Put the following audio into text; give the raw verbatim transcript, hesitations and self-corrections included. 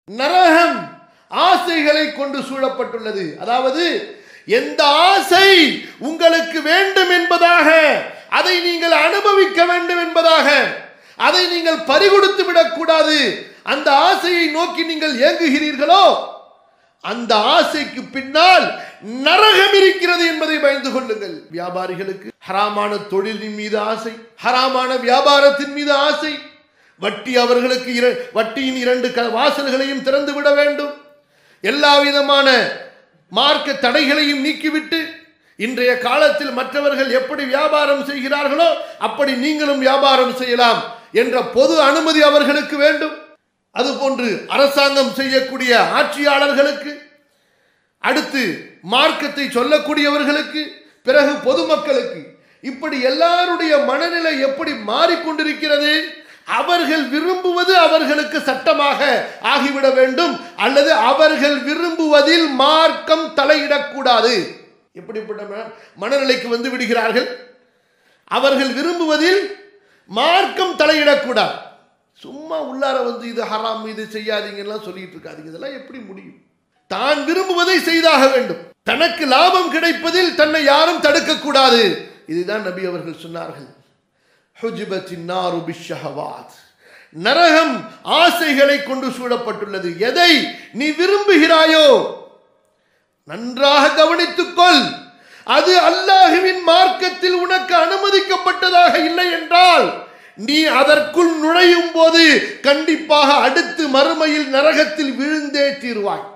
நரகம் ஆசைகளை கொண்டு சூழப்பட்டுள்ளது. அதாவது எந்த ஆசை உங்களுக்கு வேண்டும் என்பதாக, அதை நீங்கள் அனுபவிக்க வேண்டும் என்பதாக, அதை நீங்கள் பறிகொடுத்து விடக்கூடாது, அந்த ஆசையை நோக்கி நீங்கள் ஏங்குகிறீர்களோ அந்த ஆசைக்கு பின்னால் நரகம் இருக்கிறது என்பதை பயந்து கொள்ளுங்கள். வியாபாரிகளுக்கு ஹராமான தொழிலின் மீது ஆசை, ஹராமான வியாபாரத்தின் மீது ஆசை, வட்டி அவர்களுக்கு வட்டியின் இரண்டு வாசல்களையும் திறந்து விட வேண்டும், எல்லா விதமான மார்க்க தடைகளையும் நீக்கிவிட்டு இன்றைய காலத்தில் மற்றவர்கள் எப்படி வியாபாரம் செய்கிறார்களோ அப்படி நீங்களும் வியாபாரம் செய்யலாம் என்ற பொது அனுமதி அவர்களுக்கு வேண்டும். அதுபோன்று அரசாங்கம் செய்யக்கூடிய ஆட்சியாளர்களுக்கு, அடுத்து மார்க்கத்தை சொல்லக்கூடியவர்களுக்கு, பிறகு பொதுமக்களுக்கு, இப்படி எல்லாருடைய மனநிலை எப்படி மாறிக்கொண்டிருக்கிறது. அவர்கள் விரும்புவது அவர்களுக்கு சட்டமாக ஆகிவிட வேண்டும், அல்லது அவர்கள் விரும்புவதில் மார்க்கம் தலையிடக்கூடாது. எப்படிப்பட்ட மனநிலைக்கு வந்து விடுகிறார்கள். அவர்கள் விரும்புவதில் மார்க்கம் தலையிடக்கூடாது. சும்மா உள்ளார வந்து இது ஹராம், இது செய்யாதீங்கலாம் சொல்லிட்டு இருக்காதீங்க. இதெல்லாம் எப்படி முடியும்? தான் விரும்புவதை செய்தாக வேண்டும். தனக்கு லாபம் கிடைப்பதில் தன்னை யாரும் தடுக்க கூடாது. இதுதான் நபி அவர்கள் சொன்னார்கள். நரகம் ஆசைகளை கொண்டு சூழப்பட்டுள்ளது. எதை நீ விரும்புகிறாயோ நன்றாக கவனித்துக்கொள். அது அல்லாஹ்வின் மார்க்கத்தில் உனக்கு அனுமதிக்கப்பட்டதாக இல்லை என்றால் நீ அதற்குள் நுழையும் போது கண்டிப்பாக அடுத்து மறுமையில் நரகத்தில் விழுந்தே தீர்வாய்.